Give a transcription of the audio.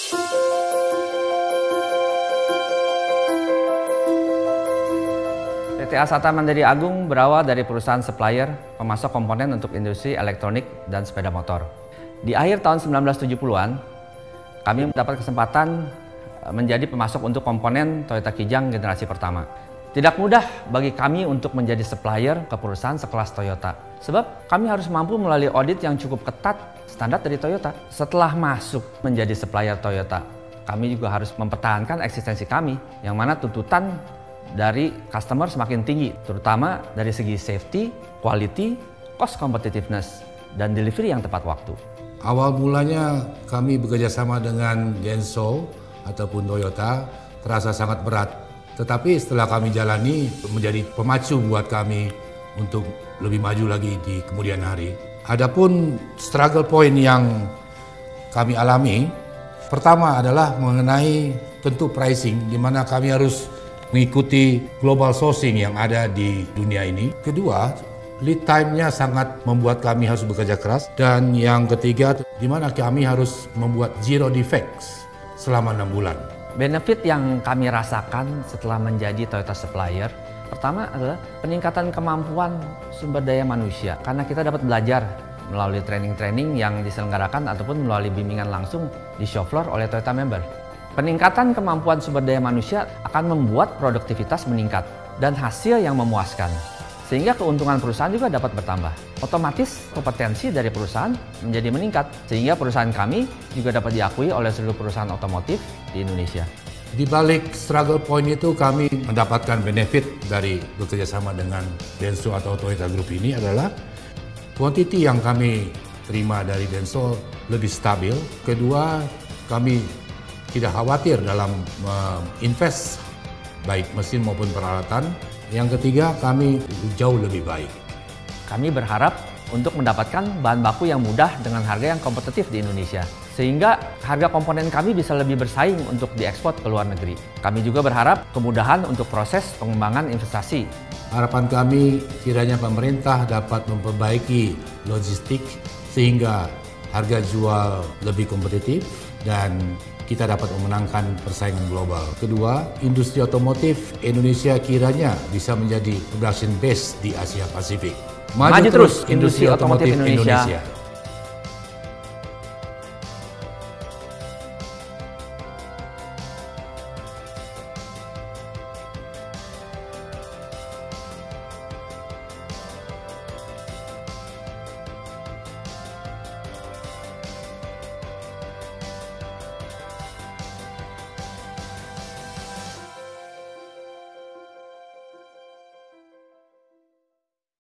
PT Asata Mandiri Agung berawal dari perusahaan supplier pemasok komponen untuk industri elektronik dan sepeda motor. Di akhir tahun 1970-an, kami mendapat kesempatan menjadi pemasok untuk komponen Toyota Kijang generasi pertama. Tidak mudah bagi kami untuk menjadi supplier ke perusahaan sekelas Toyota. Sebab kami harus mampu melalui audit yang cukup ketat standar dari Toyota. Setelah masuk menjadi supplier Toyota, kami juga harus mempertahankan eksistensi kami, yang mana tuntutan dari customer semakin tinggi, terutama dari segi safety, quality, cost competitiveness, dan delivery yang tepat waktu. Awal mulanya kami bekerja sama dengan Denso ataupun Toyota terasa sangat berat. Tetapi setelah kami jalani menjadi pemacu buat kami untuk lebih maju lagi di kemudian hari. Adapun struggle point yang kami alami, pertama adalah mengenai tentu pricing, di mana kami harus mengikuti global sourcing yang ada di dunia ini. Kedua, lead time-nya sangat membuat kami harus bekerja keras. Dan yang ketiga, di mana kami harus membuat zero defects selama 6 bulan. Benefit yang kami rasakan setelah menjadi Toyota supplier, pertama adalah peningkatan kemampuan sumber daya manusia. Karena kita dapat belajar melalui training-training yang diselenggarakan ataupun melalui bimbingan langsung di show floor oleh Toyota member. Peningkatan kemampuan sumber daya manusia akan membuat produktivitas meningkat dan hasil yang memuaskan. Sehingga keuntungan perusahaan juga dapat bertambah. Otomatis kompetensi dari perusahaan menjadi meningkat, sehingga perusahaan kami juga dapat diakui oleh seluruh perusahaan otomotif di Indonesia. Di balik struggle point itu kami mendapatkan benefit dari bekerja sama dengan Denso atau Toyota Group ini adalah quantity yang kami terima dari Denso lebih stabil. Kedua, kami tidak khawatir dalam invest baik mesin maupun peralatan. Yang ketiga, kami jauh lebih baik. Kami berharap untuk mendapatkan bahan baku yang mudah dengan harga yang kompetitif di Indonesia. Sehingga harga komponen kami bisa lebih bersaing untuk diekspor ke luar negeri. Kami juga berharap kemudahan untuk proses pengembangan investasi. Harapan kami kiranya pemerintah dapat memperbaiki logistik sehingga harga jual lebih kompetitif dan kita dapat memenangkan persaingan global. Kedua, industri otomotif Indonesia kiranya bisa menjadi production base di Asia Pasifik. Maju terus industri otomotif Indonesia.